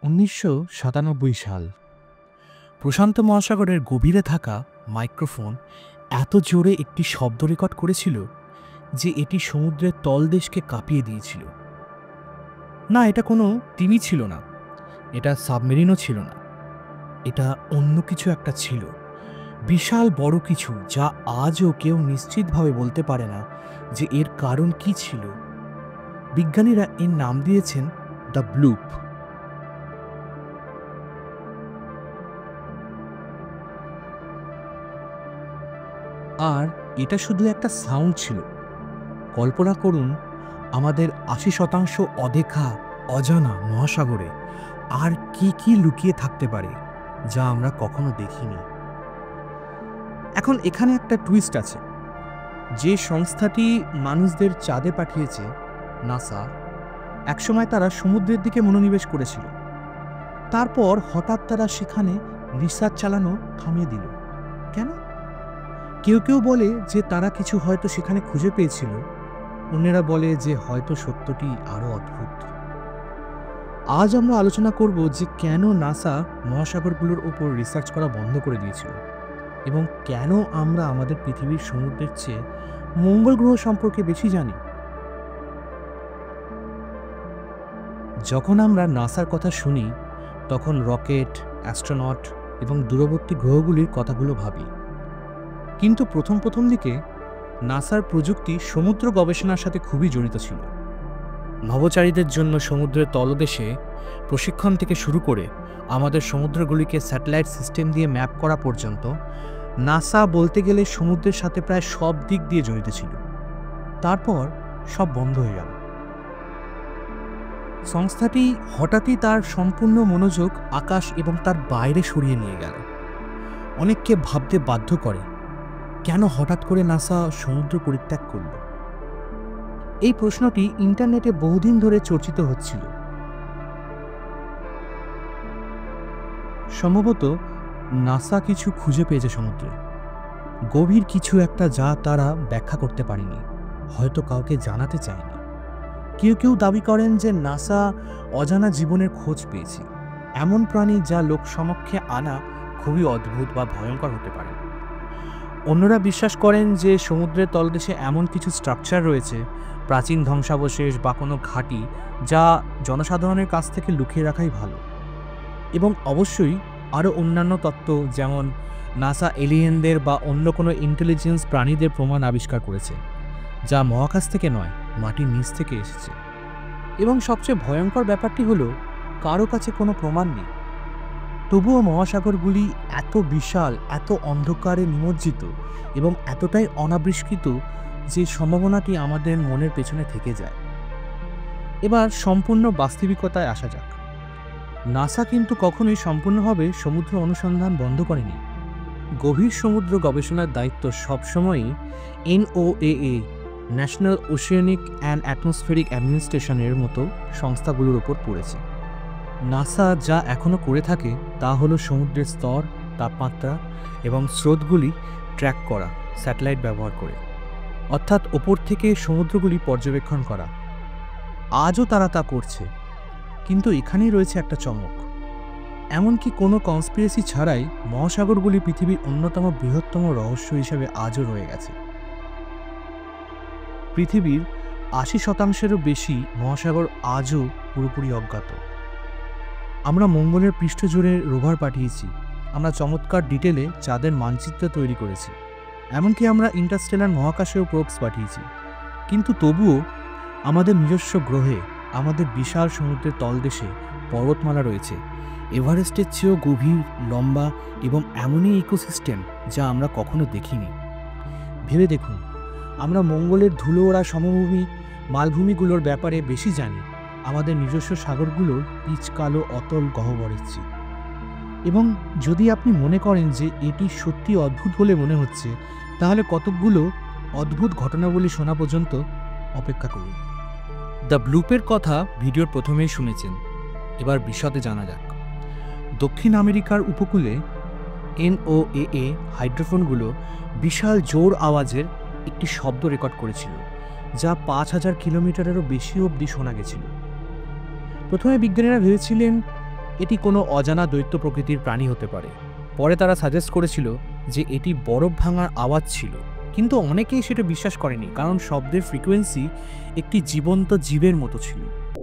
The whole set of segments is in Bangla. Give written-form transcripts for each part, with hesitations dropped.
1997 সাল। প্রশান্ত মহাসাগরের গভীরে থাকা মাইক্রোফোন এত জোরে একটি শব্দ রেকর্ড করেছিল যে এটি সমুদ্রের তলদেশকে কাঁপিয়ে দিয়েছিল। না, এটা কোনো টিভি ছিল না, এটা সাবমেরিনও ছিল না, এটা অন্য কিছু একটা ছিল, বিশাল বড় কিছু, যা আজও কেউ নিশ্চিতভাবে বলতে পারে না যে এর কারণ কি ছিল। বিজ্ঞানীরা এর নাম দিয়েছেন দ্য ব্লুপ। আর এটা শুধু একটা সাউন্ড ছিল। কল্পনা করুন, আমাদের 80% অদেখা অজানা মহাসাগরে আর কি কি লুকিয়ে থাকতে পারে যা আমরা কখনো দেখিনি। এখন এখানে একটা টুইস্ট আছে। যে সংস্থাটি মানুষদের চাঁদে পাঠিয়েছে, নাসা, একসময় তারা সমুদ্রের দিকে মনোনিবেশ করেছিল। তারপর হঠাৎ তারা সেখানে রিসার্চ চালানো থামিয়ে দিল। কেন? কেউ কেউ বলে যে তারা কিছু হয়তো সেখানে খুঁজে পেয়েছিল, অন্যেরা বলে যে হয়তো সত্যটি আরও অদ্ভুত। আজ আমরা আলোচনা করব যে কেন নাসা মহাসাগরগুলোর উপর রিসার্চ করা বন্ধ করে দিয়েছিল এবং কেন আমরা আমাদের পৃথিবীর সমুদ্রের চেয়ে মঙ্গল গ্রহ সম্পর্কে বেশি জানি। যখন আমরা নাসার কথা শুনি তখন রকেট, অ্যাস্ট্রোনট এবং দূরবর্তী গ্রহগুলির কথাগুলো ভাবি। কিন্তু প্রথম দিকে নাসার প্রযুক্তি সমুদ্র গবেষণার সাথে খুবই জড়িত ছিল। নভোচারীদের জন্য সমুদ্রের তলদেশে প্রশিক্ষণ থেকে শুরু করে আমাদের সমুদ্রগুলিকে স্যাটেলাইট সিস্টেম দিয়ে ম্যাপ করা পর্যন্ত নাসা বলতে গেলে সমুদ্রের সাথে প্রায় সব দিক দিয়ে জড়িত ছিল। তারপর সব বন্ধ হয়ে গেল। সংস্থাটি হঠাৎই তার সম্পূর্ণ মনোযোগ আকাশ এবং তার বাইরে সরিয়ে নিয়ে গেল। অনেককে ভাবতে বাধ্য করে, কেন হঠাৎ করে নাসা সমুদ্র পরিত্যাগ করল? এই প্রশ্নটি ইন্টারনেটে বহুদিন ধরে চর্চিত হচ্ছিল। সম্ভবত নাসা কিছু খুঁজে পেয়েছে সমুদ্রে, গভীর কিছু একটা যা তারা ব্যাখ্যা করতে পারেনি, হয়তো কাউকে জানাতে চায়নি। কেউ কেউ দাবি করেন যে নাসা অজানা জীবনের খোঁজ পেয়েছে, এমন প্রাণী যা লোক সমক্ষে আনা খুবই অদ্ভুত বা ভয়ঙ্কর হতে পারে। অন্যরা বিশ্বাস করেন যে সমুদ্রের তলদেশে এমন কিছু স্ট্রাকচার রয়েছে, প্রাচীন ধ্বংসাবশেষ বা কোনো ঘাঁটি, যা জনসাধারণের কাছ থেকে লুকিয়ে রাখাই ভালো। এবং অবশ্যই আরও অন্যান্য তত্ত্ব, যেমন নাসা এলিয়েনদের বা অন্য কোনো ইন্টেলিজেন্স প্রাণীদের প্রমাণ আবিষ্কার করেছে, যা মহাকাশ থেকে নয়, মাটির নিচ থেকে এসেছে। এবং সবচেয়ে ভয়ঙ্কর ব্যাপারটি হলো, কারো কাছে কোনো প্রমাণ নেই। তবুও মহাসাগরগুলি এত বিশাল, এত অন্ধকারে নিমজ্জিত এবং এতটাই অনাবিষ্কৃত যে সম্ভাবনাটি আমাদের মনের পেছনে থেকে যায়। এবার সম্পূর্ণ বাস্তবিকতায় আসা যাক। নাসা কিন্তু কখনোই সম্পূর্ণভাবে সমুদ্র অনুসন্ধান বন্ধ করেনি। গভীর সমুদ্র গবেষণার দায়িত্ব সবসময়ই NOAA, national oceanic and atmospheric অ্যাডমিনিস্ট্রেশনের মতো সংস্থাগুলোর ওপর পড়েছে। নাসা যা এখনও করে থাকে তা হলো সমুদ্রের স্তর, তাপমাত্রা এবং স্রোতগুলি ট্র্যাক করা স্যাটেলাইট ব্যবহার করে, অর্থাৎ ওপর থেকে সমুদ্রগুলি পর্যবেক্ষণ করা। আজও তারা তা করছে। কিন্তু এখানেই রয়েছে একটা চমক। এমনকি কোনো কনস্পিরেসি ছাড়াই মহাসাগরগুলি পৃথিবীর অন্যতম বৃহত্তম রহস্য হিসেবে আজও রয়ে গেছে। পৃথিবীর 80%-এরও বেশি মহাসাগর আজও পুরোপুরি অজ্ঞাত। আমরা মঙ্গলের পৃষ্ঠ জুড়ে রোভার পাঠিয়েছি, আমরা চমৎকার ডিটেলে চাঁদের মানচিত্র তৈরি করেছি, এমনকি আমরা ইন্টারস্টেলার মহাকাশেও প্রোবস পাঠিয়েছি। কিন্তু তবুও আমাদের নিজস্ব গ্রহে, আমাদের বিশাল সমুদ্রের তলদেশে পর্বতমালা রয়েছে, এভারেস্টের চেয়েও গভীর, লম্বা এবং এমনই ইকোসিস্টেম যা আমরা কখনো দেখিনি। ভেবে দেখুন, আমরা মঙ্গলের ধুলো ওড়া সমভূমি, মালভূমিগুলোর ব্যাপারে বেশি জানি আমাদের নিজস্ব সাগরগুলোর পিচ কালো অতল গহ্বরের চেয়ে। এবং যদি আপনি মনে করেন যে এটি সত্যি অদ্ভুত বলে মনে হচ্ছে, তাহলে কতকগুলো অদ্ভুত ঘটনাবলী শোনা পর্যন্ত অপেক্ষা করুন। দ্য ব্লুপের কথা ভিডিওর প্রথমেই শুনেছেন, এবার বিশদে জানা যাক। দক্ষিণ আমেরিকার উপকূলে NOAA হাইড্রোফোনগুলো বিশাল জোর আওয়াজের একটি শব্দ রেকর্ড করেছিল, যা 5000 কিলোমিটারেরও বেশি অবধি শোনা গেছিল। প্রথমে বিজ্ঞানীরা ভেবেছিলেন এটি কোনো অজানা দৈত্য প্রকৃতির প্রাণী হতে পারে। পরে তারা সাজেস্ট করেছিল যে এটি বরফ ভাঙার আওয়াজ ছিল, কিন্তু অনেকেই সেটা বিশ্বাস করেনি, কারণ শব্দের ফ্রিকোয়েন্সি একটি জীবন্ত জীবের মতো ছিল।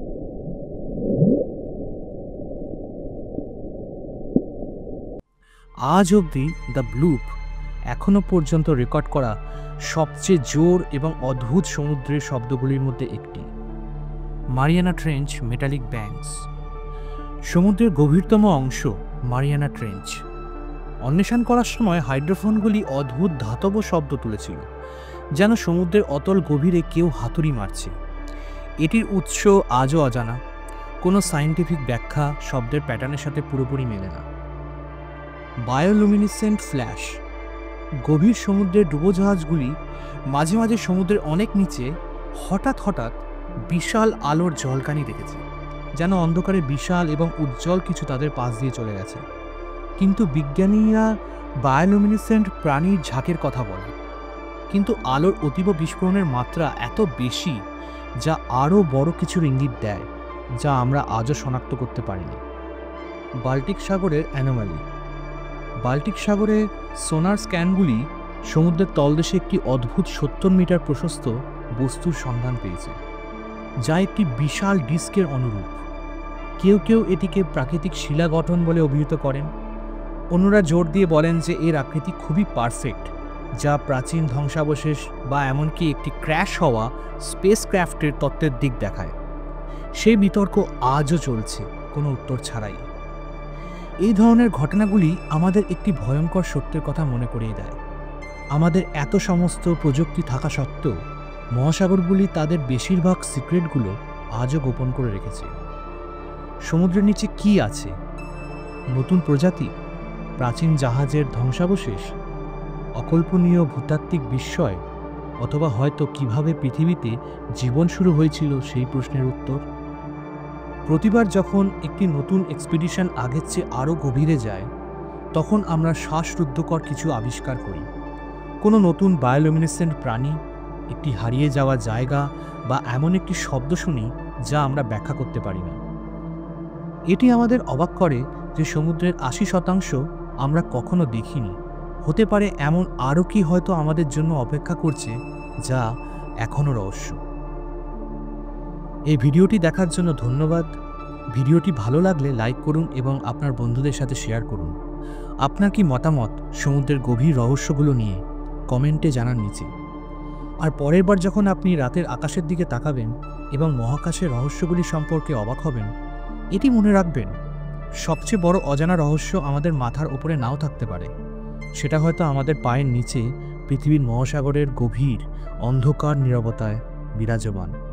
আজ অবধি দ্য ব্লুপ এখনো পর্যন্ত রেকর্ড করা সবচেয়ে জোর এবং অদ্ভুত সমুদ্রের শব্দগুলির মধ্যে একটি। Mariana trench metallic banks. সমুদ্রের গভীরতম অংশ মারিয়ানা ট্রেঞ্চ। অন্বেষণ করার সময় হাইড্রোফোনগুলি অদ্ভুত ধাতব শব্দ তুলেছিল, যেন সমুদ্রের অতল গভীরে কেউ হাতুড়ি মারছে। এটির উৎস আজও অজানা, কোনো সায়েন্টিফিক ব্যাখ্যা শব্দের প্যাটার্নের সাথে পুরোপুরি মেলে না। Bioluminescent flash. গভীর সমুদ্রের ডুবোজাহাজগুলি মাঝে মাঝে সমুদ্রের অনেক নিচে হঠাৎ হঠাৎ বিশাল আলোর ঝলকানি দেখেছে, যেন অন্ধকারে বিশাল এবং উজ্জ্বল কিছু তাদের পাশ দিয়ে চলে গেছে। কিন্তু বিজ্ঞানীরা বায়োলুমিনেসেন্ট প্রাণীর ঝাঁকের কথা বলে, কিন্তু আলোর অতীব বিস্ফোরণের মাত্রা এত বেশি যা আরও বড় কিছুর ইঙ্গিত দেয়, যা আমরা আজও শনাক্ত করতে পারিনি। বাল্টিক সাগরের অ্যানোমালি। বাল্টিক সাগরে সোনার স্ক্যানগুলি সমুদ্রের তলদেশে একটি অদ্ভুত 70 মিটার প্রশস্ত বস্তুর সন্ধান পেয়েছে, যা একটি বিশাল ডিস্কের অনুরূপ। কেউ কেউ এটিকে প্রাকৃতিক শিলা গঠন বলে অভিহিত করেন, অন্যরা জোর দিয়ে বলেন যে এর আকৃতি খুবই পারফেক্ট, যা প্রাচীন ধ্বংসাবশেষ বা এমনকি একটি ক্র্যাশ হওয়া স্পেসক্রাফটের তত্ত্বের দিক দেখায়। সেই বিতর্ক আজও চলছে, কোনো উত্তর ছাড়াই। এই ধরনের ঘটনাগুলি আমাদের একটি ভয়ঙ্কর সত্যের কথা মনে করিয়ে দেয়। আমাদের এত সমস্ত প্রযুক্তি থাকা সত্ত্বেও মহাসাগরগুলি তাদের বেশিরভাগ সিক্রেটগুলো আজও গোপন করে রেখেছে। সমুদ্রের নিচে কি আছে? নতুন প্রজাতি, প্রাচীন জাহাজের ধ্বংসাবশেষ, অকল্পনীয় ভূতাত্ত্বিক বিস্ময়, অথবা হয়তো কিভাবে পৃথিবীতে জীবন শুরু হয়েছিল সেই প্রশ্নের উত্তর। প্রতিবার যখন একটি নতুন এক্সপিডিশন আগের চেয়ে আরও গভীরে যায়, তখন আমরা শ্বাসরুদ্ধকর কিছু আবিষ্কার করি। কোনো নতুন বায়োলুমিনেসেন্ট প্রাণী, একটি হারিয়ে যাওয়া জায়গা বা এমন একটি শব্দ শুনি যা আমরা ব্যাখ্যা করতে পারি না। এটি আমাদের অবাক করে যে সমুদ্রের 80% আমরা কখনো দেখিনি। হতে পারে এমন আরও কি হয়তো আমাদের জন্য অপেক্ষা করছে, যা এখনও রহস্য। এই ভিডিওটি দেখার জন্য ধন্যবাদ। ভিডিওটি ভালো লাগলে লাইক করুন এবং আপনার বন্ধুদের সাথে শেয়ার করুন। আপনার কি মতামত সমুদ্রের গভীর রহস্যগুলো নিয়ে কমেন্টে জানান নিচে। আর পরের বার যখন আপনি রাতের আকাশের দিকে তাকাবেন এবং মহাকাশের রহস্যগুলি সম্পর্কে অবাক হবেন, এটি মনে রাখবেন, সবচেয়ে বড় অজানা রহস্য আমাদের মাথার উপরে নাও থাকতে পারে। সেটা হয়তো আমাদের পায়ের নিচে পৃথিবীর মহাসাগরের গভীর অন্ধকার নীরবতায় বিরাজমান।